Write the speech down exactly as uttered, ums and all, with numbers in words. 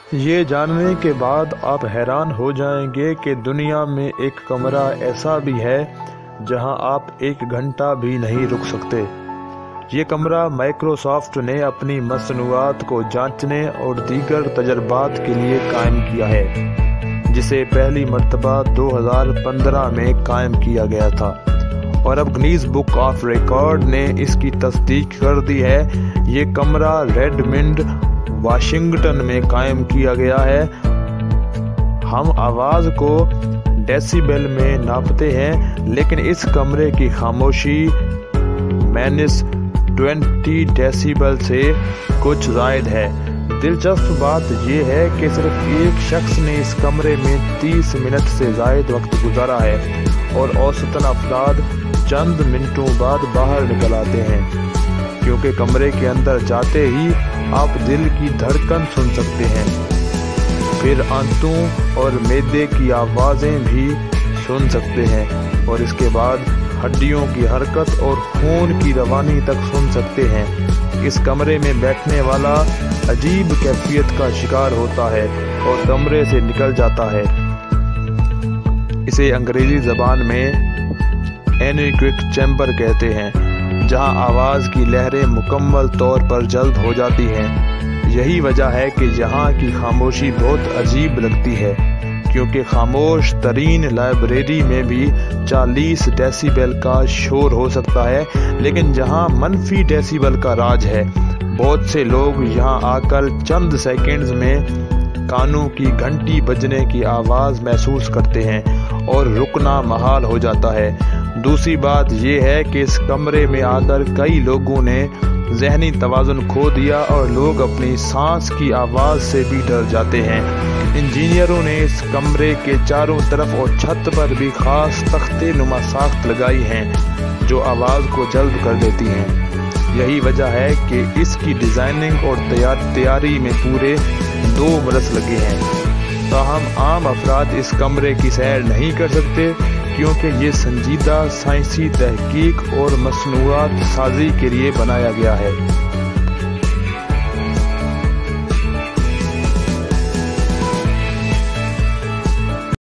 یہ جاننے کے بعد آپ حیران ہو جائیں گے کہ دنیا میں ایک کمرہ ایسا بھی ہے جہاں آپ ایک گھنٹہ بھی نہیں رک سکتے۔ یہ کمرہ مائیکروسافٹ نے اپنی مصنوعات کو جانچنے اور دیگر تجربات کے لیے قائم کیا ہے، جسے پہلی مرتبہ دو ہزار پندرہ میں قائم کیا گیا تھا، اور اب گنیز بک آف ریکارڈ نے اس کی تصدیق کر دی ہے۔ یہ کمرہ ریڈمنڈ، واشنگٹن میں قائم کیا گیا ہے۔ ہم آواز کو ڈیسیبل میں ناپتے ہیں، لیکن اس کمرے کی خاموشی مائنس ٹوینٹی ڈیسیبل سے کچھ زائد ہے۔ دلچسپ بات یہ ہے کہ صرف ایک شخص نے اس کمرے میں تیس منٹ سے زائد وقت گزارا ہے، اور اوسطاً افراد چند منٹوں بعد باہر نکل آتے ہیں، کیونکہ کمرے کے اندر جاتے ہی آپ دل کی دھڑکن سن سکتے ہیں، پھر آنتوں اور معدے کی آوازیں بھی سن سکتے ہیں، اور اس کے بعد ہڈیوں کی حرکت اور خون کی روانی تک سن سکتے ہیں۔ اس کمرے میں بیٹھنے والا عجیب کیفیت کا شکار ہوتا ہے اور کمرے سے نکل جاتا ہے۔ اسے انگریزی زبان میں اینیکوک چیمبر کہتے ہیں، جہاں آواز کی لہریں مکمل طور پر جذب ہو جاتی ہیں۔ یہی وجہ ہے کہ یہاں کی خاموشی بہت عجیب لگتی ہے، کیونکہ خاموش ترین لائبریری میں بھی چالیس ڈیسیبل کا شور ہو سکتا ہے، لیکن جہاں منفی ڈیسیبل کا راج ہے۔ بہت سے لوگ یہاں آ کر چند سیکنڈز میں کانوں کی گھنٹی بجنے کی آواز محسوس کرتے ہیں اور رکنا محال ہو جاتا ہے۔ دوسری بات یہ ہے کہ اس کمرے میں آ کر کئی لوگوں نے ذہنی توازن کھو دیا، اور لوگ اپنی سانس کی آواز سے بھی ڈر جاتے ہیں۔ انجینئروں نے اس کمرے کے چاروں طرف اور چھت پر بھی خاص تختے نما ساخت لگائی ہیں جو آواز کو جلب کر دیتی ہیں۔ یہی وجہ ہے کہ اس کی ڈیزائننگ اور تیاری میں پورے دو برس لگے ہیں۔ تاہم عام افراد اس کمرے کی سیر نہیں کر سکتے، کیونکہ یہ سنجیدہ سائنسی تحقیق اور مصنوعات سازی کے لیے بنایا گیا ہے۔